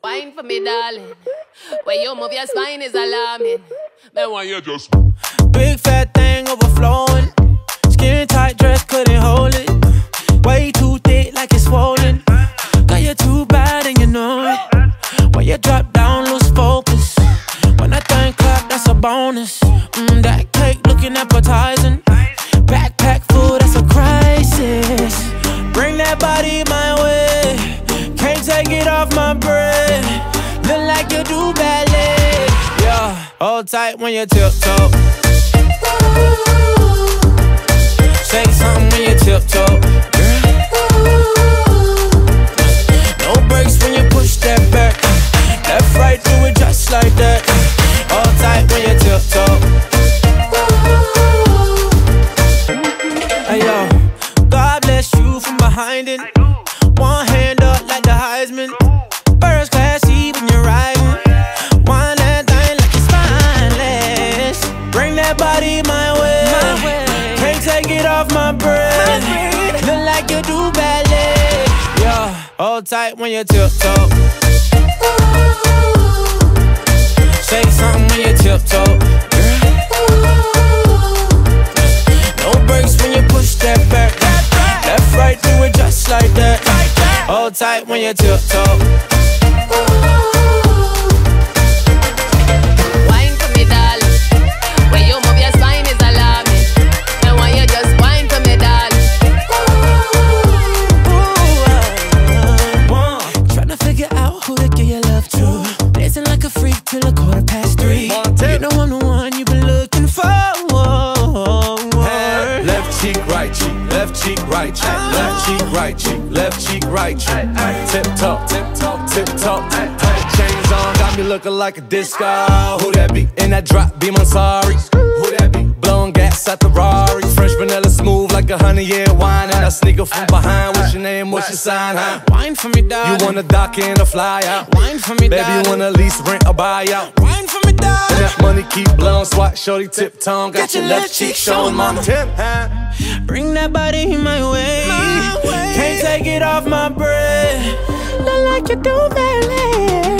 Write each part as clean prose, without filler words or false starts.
Wine for me, darling. When you move your spine is alarming. Then why you just big fat thing overflowing. Skin tight dress couldn't hold it. Way too thick like it's swollen. Girl, you're too bad and you know it. When you drop down, lose focus. When that thing clap, that's a bonus. That cake looking appetizing. Backpack full, that's a crisis. Bring that body my way. Can't take it off my bread. Look like you do ballet. Yeah, hold tight when you tiptoe. Say something when you tiptoe. No brakes when you push that back. Left, right, do it just like that. Hold tight when you tiptoe. Hey yo, God bless you from behind it. One hand up like the Heisman. First class seat when you're riding. Wind that thing like it's spineless. Bring that body my way. Can't take it off my breath. Look like you do ballet. Yeah, hold tight when you tiptoe. Say something when you tiptoe. No brakes when you push that back. Left, right, do it just like that. Hold tight when you tiptoe. wine for me, darling. When you move your spine is alarming. Then why you just wine for me, darling. Tryna figure out who to give your love to. Dancing like a freak till 3:15. You know I'm the one you've been looking for. Left cheek, right cheek, left cheek, right cheek, left cheek, right cheek, left cheek, right cheek. Tip top, tip top, tip top. Chains on, got me looking like a disco. Who that be? In that drop, be Mansari. Who that be? Blowing gas at the Rari. Fresh vanilla smooth like a 100-year wine. And I sneaker from behind. What's your name? What's your sign? Huh? Wine for me, darling. You wanna dock in or fly out? Wine for me, baby, darling. you wanna lease, rent, or buy out? Wine for me, darling. And that money keep blowing, swat, shorty, tip tongue. Got your left cheek showing, mama. Tip, huh? Bring that body my way. Can't take it off my breath. Look like you do ballet.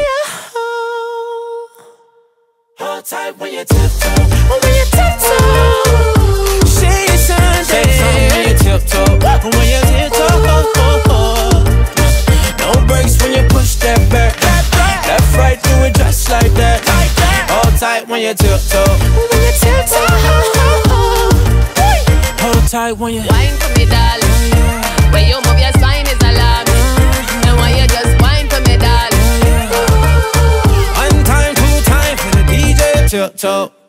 Hold tight when you tiptoe. When you tiptoe. Say something. Say something when you tiptoe. When you tiptoe. No brakes when you push that back. Left, right, do it just like that. Hold tight when you tiptoe. When you tiptoe. Hold tight when you Wine for me, darling. When you move your spine is alarming. Then why you just wine for me, darling. one time, two time for the DJ tiptoe.